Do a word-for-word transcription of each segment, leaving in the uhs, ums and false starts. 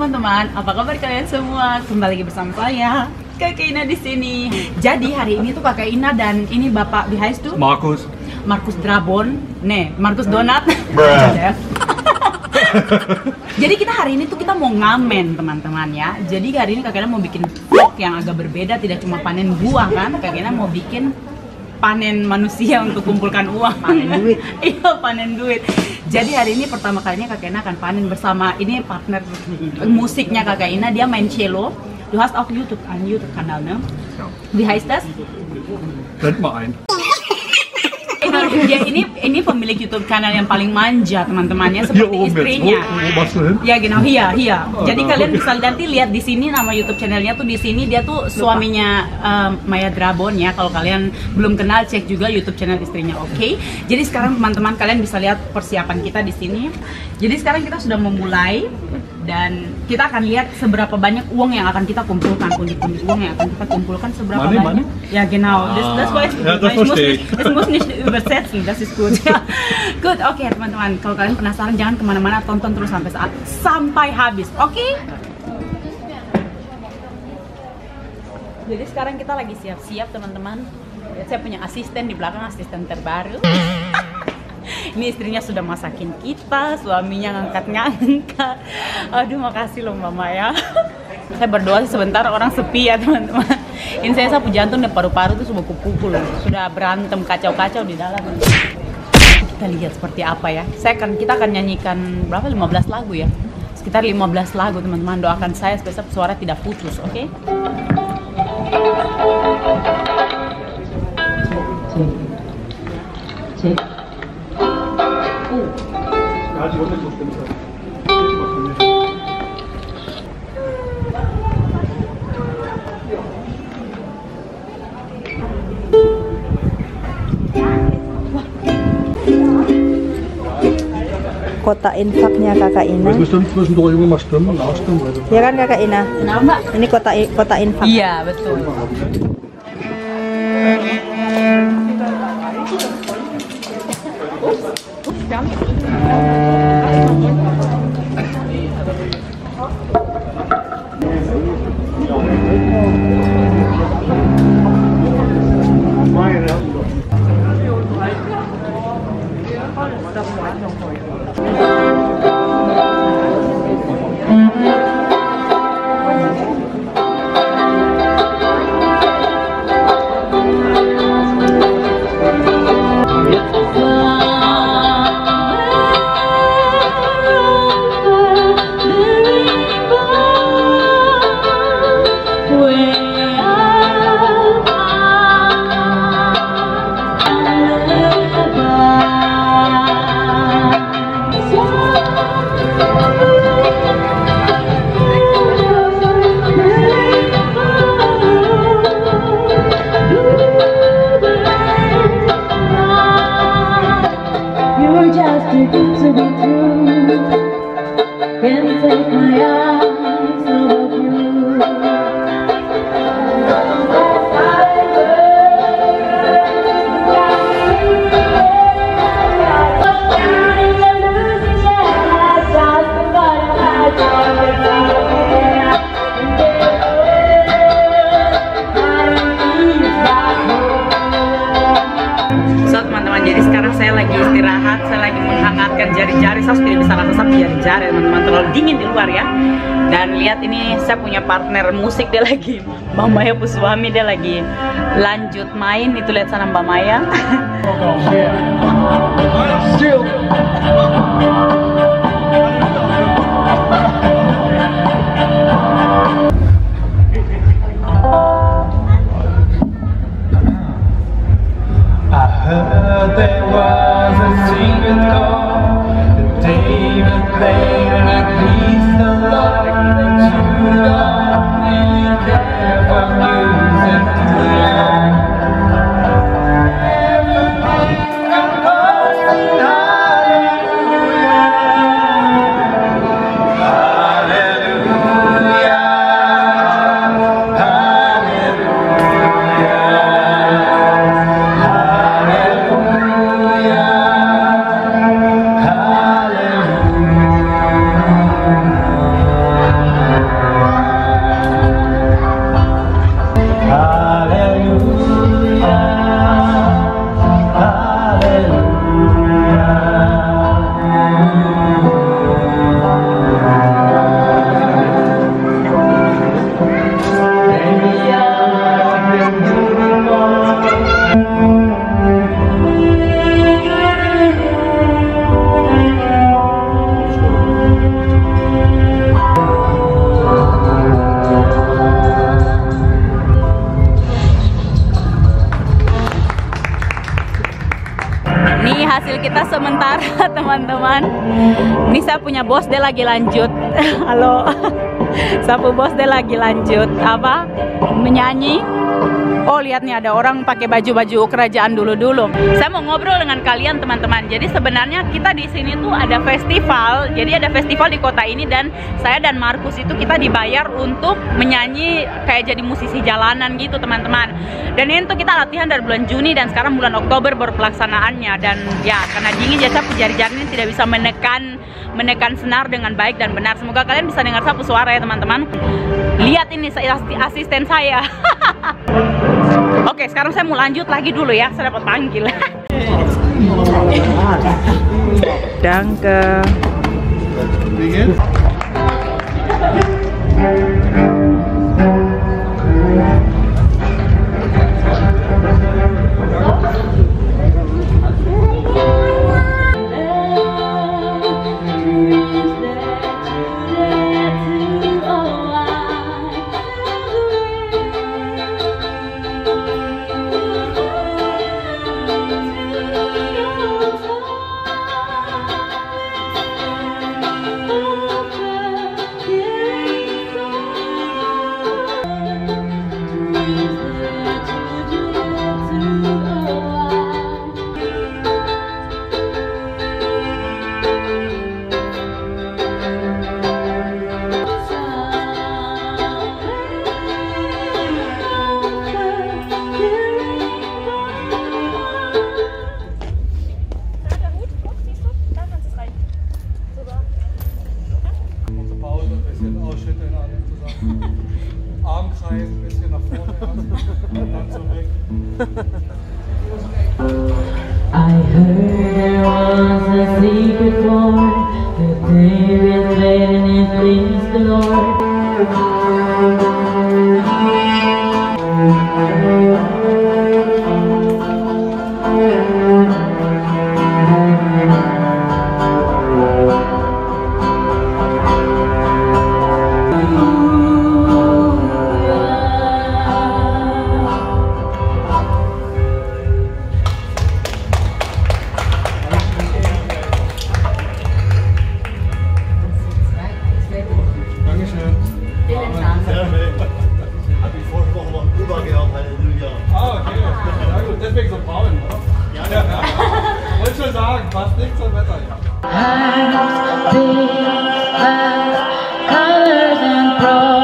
teman-teman, apa kabar kalian semua? Kembali lagi bersama saya, Kakak Ina di sini. Jadi hari ini tuh Kakak Ina dan ini Bapak Bihais tuh Markus. Markus Drabon, nih Markus Donat. Jadi kita hari ini tuh kita mau ngamen teman-teman ya. Jadi hari ini Kakak Ina mau bikin vlog yang agak berbeda, tidak cuma panen buah kan. Kakak Ina mau bikin panen manusia untuk kumpulkan uang. Panen duit. Iya, panen duit. Jadi hari ini pertama kalinya Kakak Ina akan panen bersama ini partner musiknya Kakak Ina, dia main cello. Du hast auch YouTube, ein YouTube-Kanal, ne? Wie heißt das? Blend mal ein. Ini, dia ini ini pemilik YouTube kanal yang paling manja teman-temannya, seperti Hier oben istrinya. jetzt. Wo, wo machst du hin? Ya, genau, iya, iya. Oh, Jadi nah, kalian oke. bisa nanti lihat di sini nama YouTube channelnya tuh di sini, dia tuh suaminya um, Maya Drabon ya. Kalau kalian belum kenal, cek juga YouTube channel istrinya, oke? Okay? Jadi sekarang teman-teman kalian bisa lihat persiapan kita di sini. Jadi sekarang kita sudah memulai dan kita akan lihat seberapa banyak uang yang akan kita kumpulkan, pundi-pundi uang yang akan kita kumpulkan seberapa Money, banyak. money? Ja, genau. Das, das weiß ich. Ja, das Ich muss verstehe nicht, es muss nicht übersetzen, das ist gut. Ja. Good, oke okay, teman-teman. Kalau kalian penasaran, jangan kemana-mana, tonton terus sampai saat sampai habis, oke? Okay? Jadi sekarang kita lagi siap-siap teman-teman. Saya punya asisten di belakang, asisten terbaru. Ini istrinya sudah masakin kita, suaminya ngangkat-ngangkat. Aduh, makasih loh Mama ya. Saya berdoa sebentar, orang sepi ya teman-teman. Ini saya sapu jantung dan paru-paru tuh sudah kupukul, sudah berantem kacau-kacau di dalam. Kita lihat seperti apa ya. Saya akan kita akan nyanyikan berapa? lima belas lagu ya. Sekitar lima belas lagu teman-teman. Doakan saya supaya suara tidak putus, oke? Okay? Cek. Cek. Ja, die Hunde stimmt. Kota infaknya Kakak Ina. Das bestimmt zwischendurch irgendwie mal stimmen und nachstimmen. Weil Ya kan Kakak Ina? Kenapa Mbak? Ini kota kota infak. Iya, betul. Jari-jari, saya tidak bisa rasa sapi jari-jari teman-teman, terlalu dingin di luar ya. Dan lihat ini saya punya partner musik, dia lagi Mbak Maya Puswami, dia lagi lanjut main, itu lihat sana Mbak Maya. I heard there was a secret chord that David played, and it pleased the Lord that you don't really care for music, do you? Everything I'm posting, hallelujah. sementara teman-teman. Ini saya punya bos, dia lagi lanjut. Halo. Sapu bos dia lagi lanjut apa? Menyanyi. Oh, lihat nih ada orang pakai baju-baju kerajaan dulu-dulu. Saya mau ngobrol dengan kalian teman-teman. Jadi sebenarnya kita di sini tuh ada festival. Jadi ada festival di kota ini dan saya dan Markus itu kita dibayar untuk menyanyi kayak jadi musisi jalanan gitu teman-teman. Dan ini tuh kita latihan dari bulan Juni dan sekarang bulan Oktober baru pelaksanaannya. Dan ya karena dingin jadi sapu jari-jari ini tidak bisa menekan menekan senar dengan baik dan benar. Semoga kalian bisa dengar sapu suara ya teman-teman. Lihat ini saya asisten saya. Oke, sekarang saya mau lanjut lagi dulu ya. Saya dapat panggil. Danke. I heard there was a secret chord that David played and it pleased the Lord. Colors and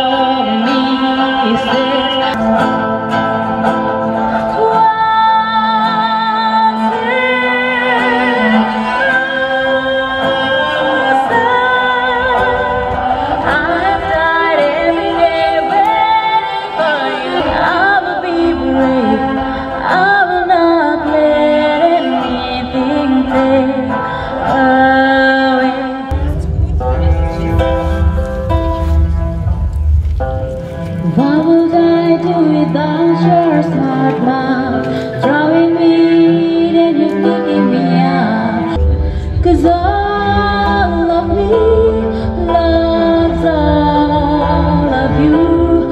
What would I do without your smart mouth? Throwing me, then you kicking me out. Cause all of me loves all of you.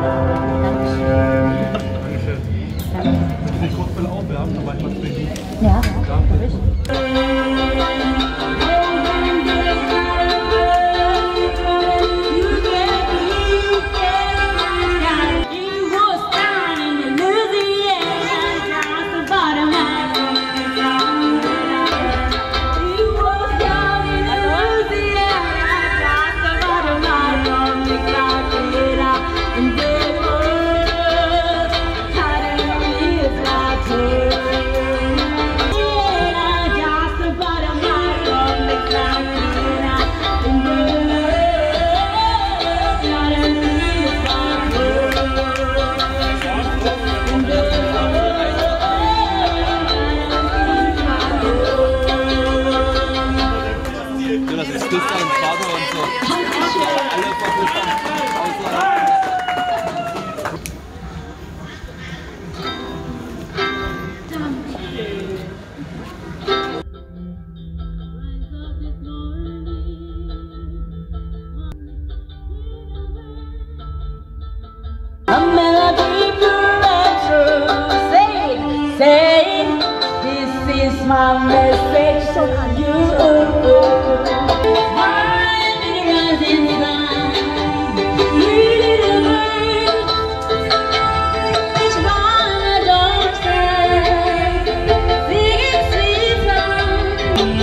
Ich kurz mal aufwärmen, dann manchmal trinken. Ja. my message to you. I'm in the rising sun, ready to burn. It's by my doorstep, singing sweet songs.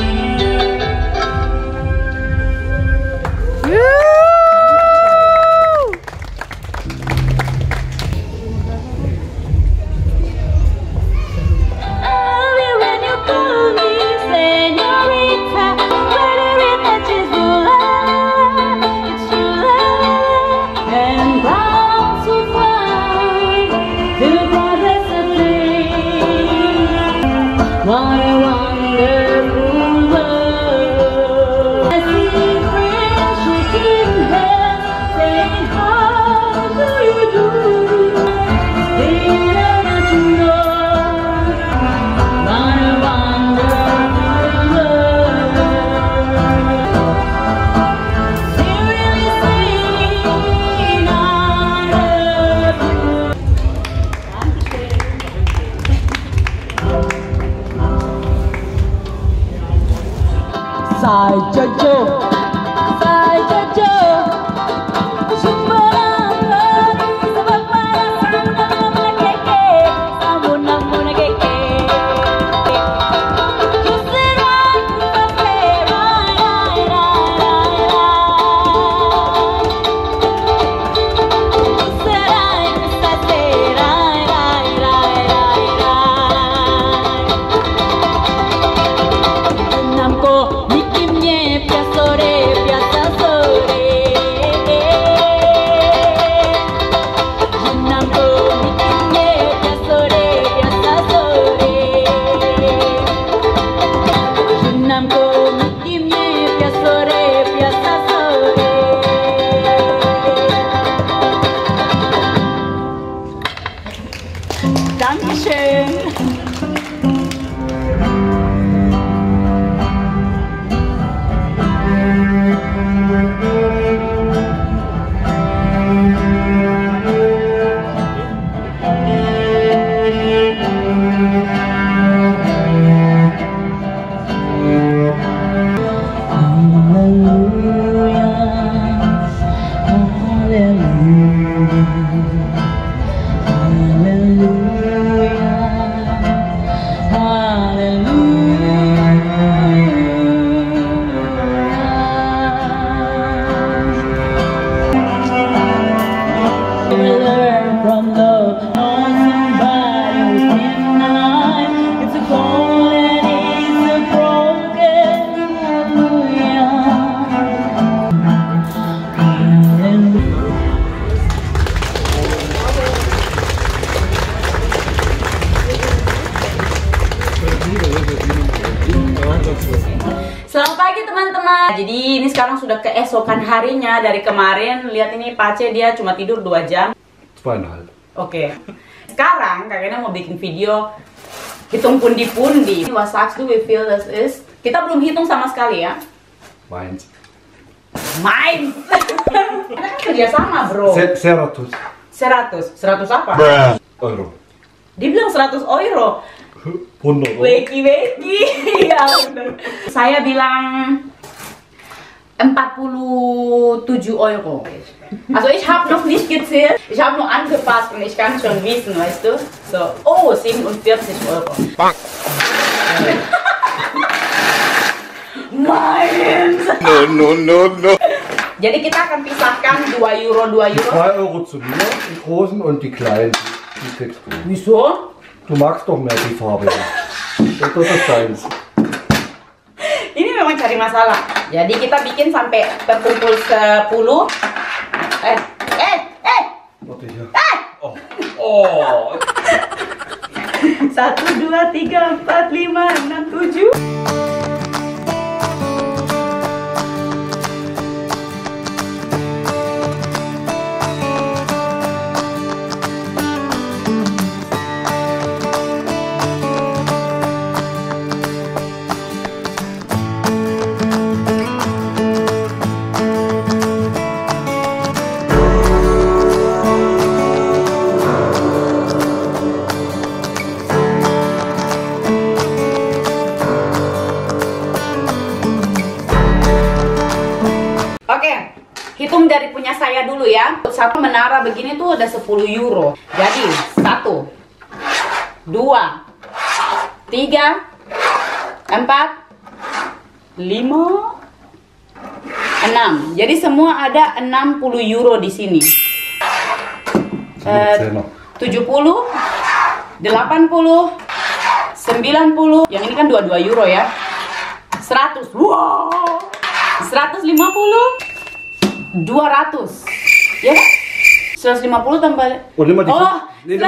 What a wonderful world. I see friends shaking hands, saying, how do you do? They never to know. What a wonderful world. They really sing, I love you. Sai Jojo, Sai Jojo, semua lagi sebab para namun keke, namun namun keke. Kuserai kuserai rai rai rai. Kuserai kuserai rai rai rai rai. Namko Dankeschön. From love, on somebody who's in the line. It's a cold and it's a broken. Selamat pagi teman-teman. Jadi ini sekarang sudah keesokan harinya dari kemarin. Lihat ini Pace, dia cuma tidur dua jam. Zweieinhalb. Oke. Sekarang kakaknya mau bikin video hitung pundi-pundi. What sucks do we feel this is? Kita belum hitung sama sekali ya. Meins. Main. Kita kan kerja sama, bro. Se- Seratus. Seratus. Seratus apa? Euro. Dia bilang seratus euro. Hundert Euro. Weki weki. Ya bener. Saya bilang empat puluh tujuh Euro. Also ich habe noch nicht gezählt, ich habe nur angepasst und ich kann schon wissen, weißt du? So, oh, siebenundvierzig Euro. Nein! No, no, no, no. Jadi kita akan pisahkan dua euro, dua euro. zwei Euro zu mir, die großen und die kleinen. Die kriegst du. Wieso? Du magst doch mehr die Farbe. Das ist deins. Ini memang cari masalah. Jadi kita bikin sampai terkumpul sepuluh. Eh, eh, eh. Warte hier. Eh. Oh. Oh. Satu, dua, tiga, empat, lima, enam, tujuh. ya. Satu menara begini tuh ada sepuluh euro. Jadi satu, dua, tiga, empat, lima, enam. Jadi semua ada enam puluh euro di sini. Uh, tujuh puluh, delapan puluh, sembilan puluh. Yang ini kan dua puluh dua euro ya. seratus. Wow. seratus lima puluh, dua ratus. Ya kan? seratus lima puluh tambah. Oh, lima di Oh,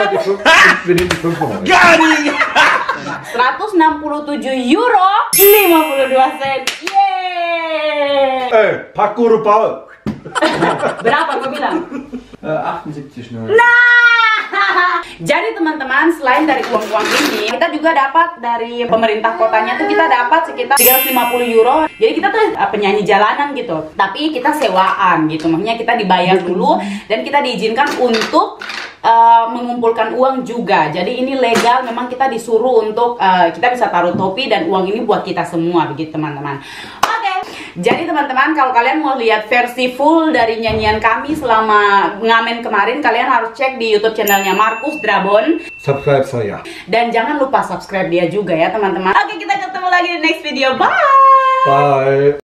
Gari. seratus enam puluh tujuh euro lima puluh dua sen. Yeay. Eh, Paku Paul. Berapa gue bilang? achtundsiebzig Euro. Nah, jadi teman-teman, selain dari uang-uang ini, kita juga dapat dari pemerintah kotanya tuh kita dapat sekitar tiga ratus lima puluh euro. Jadi kita tuh uh, penyanyi jalanan gitu. Tapi kita sewaan gitu. Maksudnya kita dibayar dulu dan kita diizinkan untuk uh, mengumpulkan uang juga. Jadi ini legal, memang kita disuruh untuk uh, kita bisa taruh topi dan uang ini buat kita semua begitu teman-teman. Jadi teman-teman, kalau kalian mau lihat versi full dari nyanyian kami selama ngamen kemarin, kalian harus cek di YouTube channelnya Markus Drabon. Subscribe saya. Dan jangan lupa subscribe dia juga ya teman-teman. Oke, kita ketemu lagi di next video. Bye. Bye.